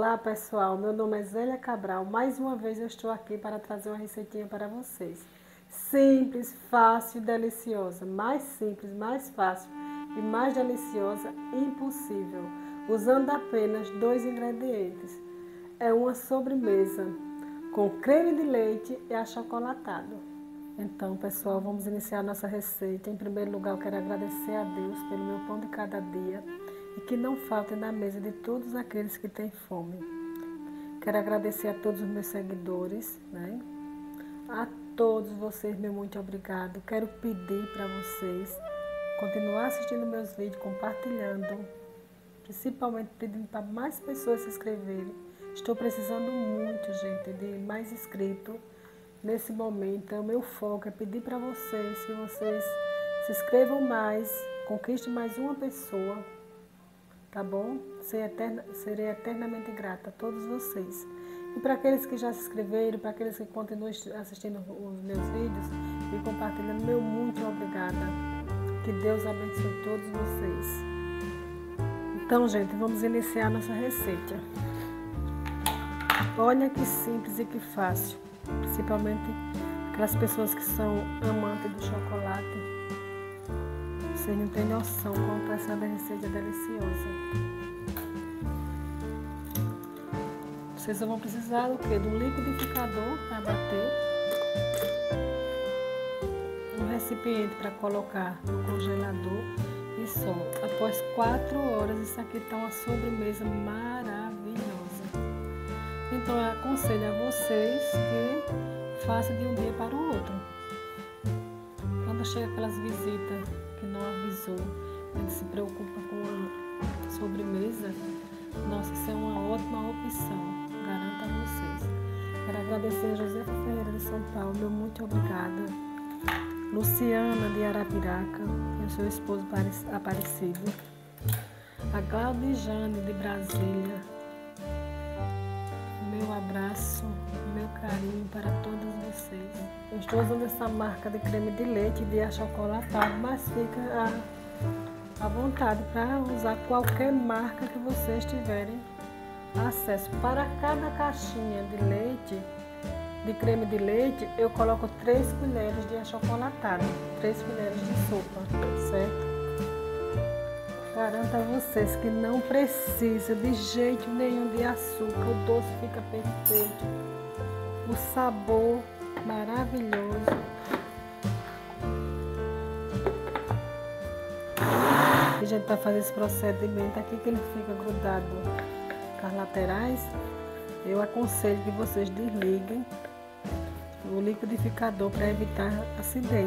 Olá pessoal, meu nome é Zélia Cabral. Mais uma vez eu estou aqui para trazer uma receitinha para vocês. Simples, fácil e deliciosa. Mais simples, mais fácil e mais deliciosa impossível. Usando apenas 2 ingredientes. É uma sobremesa com creme de leite e achocolatado. Então pessoal, vamos iniciar nossa receita. Em primeiro lugar eu quero agradecer a Deus pelo meu pão de cada dia. E que não falte na mesa de todos aqueles que têm fome. Quero agradecer a todos os meus seguidores, né? A todos vocês, meu muito obrigado. Quero pedir para vocês continuar assistindo meus vídeos, compartilhando, principalmente pedindo para mais pessoas se inscreverem. Estou precisando muito, gente, de mais inscritos nesse momento. Então, o meu foco é pedir para vocês que vocês se inscrevam mais, conquistem mais uma pessoa. Tá bom? Serei eternamente grata a todos vocês. E para aqueles que já se inscreveram, para aqueles que continuam assistindo os meus vídeos e compartilhando, meu muito obrigada. Que Deus abençoe todos vocês. Então, gente, vamos iniciar nossa receita. Olha que simples e que fácil. Principalmente aquelas pessoas que são amantes do chocolate. Vocês não têm noção quanto essa receita é deliciosa. Vocês vão precisar do quê? De um liquidificador para bater, um recipiente para colocar no congelador e só. Após 4 horas, isso aqui está uma sobremesa maravilhosa. Então eu aconselho a vocês que façam de um dia para o outro. Quando chega aquelas visitas que não avisou, ele se preocupa com a sobremesa, nossa, isso é uma ótima opção, garanto a vocês. Quero agradecer a José Ferreira de São Paulo, meu muito obrigada. Luciana de Arapiraca, e o seu esposo Aparecido. A Claudijane de Brasília. Meu abraço, meu carinho para todos vocês. Eu estou usando essa marca de creme de leite e de achocolatado, mas fica à vontade para usar qualquer marca que vocês tiverem acesso. Para cada caixinha de leite, de creme de leite, eu coloco 3 colheres de achocolatado, 3 colheres de sopa, certo? Garanto a vocês que não precisa de jeito nenhum de açúcar, o doce fica perfeito, o sabor maravilhoso. E a gente vai fazer esse procedimento aqui que ele fica grudado com as laterais. Eu aconselho que vocês desliguem o liquidificador para evitar acidente.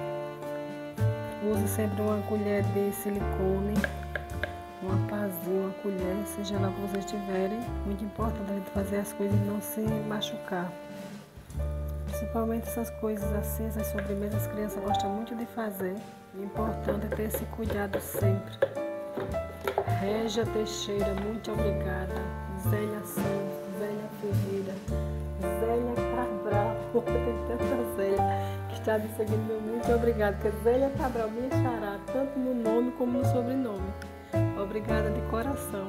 Use sempre uma colher de silicone, uma pazinha, uma colher, seja lá o que vocês tiverem. Muito importante a gente fazer as coisas e não se machucar. Principalmente essas coisas assim, essas sobremesas, as crianças gostam muito de fazer. O importante é ter esse cuidado sempre. Régia Teixeira, muito obrigada. Zélia Santos, Zélia Ferreira, Zélia Cabral, tem tanta Zélia que está me seguindo, meu muito obrigada. Porque Zélia Cabral, minha xará, tanto no nome como no sobrenome. Obrigada de coração.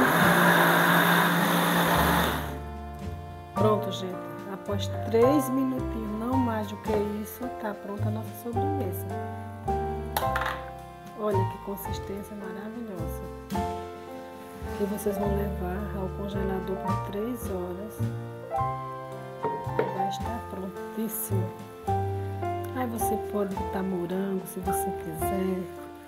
Pronto, gente. Após 3 minutinhos, não mais do que isso, tá pronta a nossa sobremesa. Olha que consistência maravilhosa. Que vocês vão levar ao congelador por 3 horas. Vai estar prontíssimo. Aí você pode botar morango se você quiser.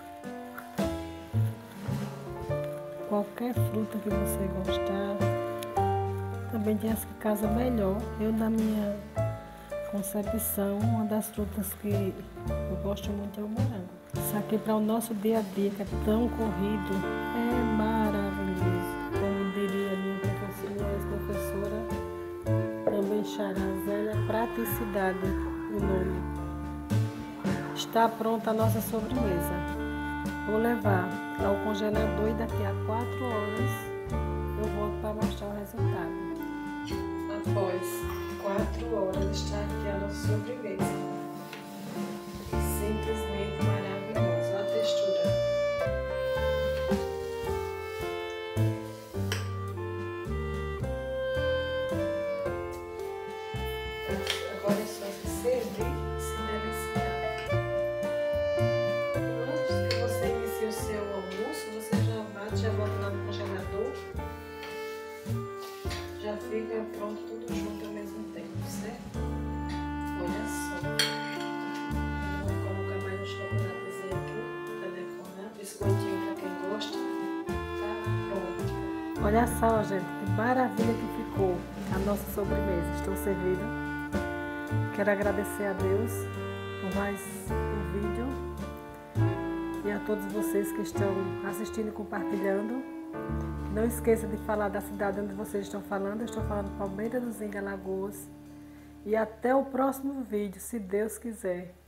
Qualquer fruta que você gostar. Também tem as que casam melhor. Eu, na minha concepção, uma das frutas que eu gosto muito é o morango. Isso aqui para o nosso dia a dia, que é tão corrido, é maravilhoso. Como diria minha ex-professora, também xará, Zélia, praticidade, o nome. Está pronta a nossa sobremesa. Vou levar ao congelador e daqui a 4 horas eu volto para mostrar o resultado. Após 4 horas está aqui a nossa sobremesa. Simplesmente maravilhosa a textura. Olha só, gente, que maravilha que ficou a nossa sobremesa. Estou servindo. Quero agradecer a Deus por mais um vídeo e a todos vocês que estão assistindo e compartilhando. Não esqueça de falar da cidade onde vocês estão falando. Eu estou falando Palmeira do Zinga, Alagoas. E até o próximo vídeo, se Deus quiser.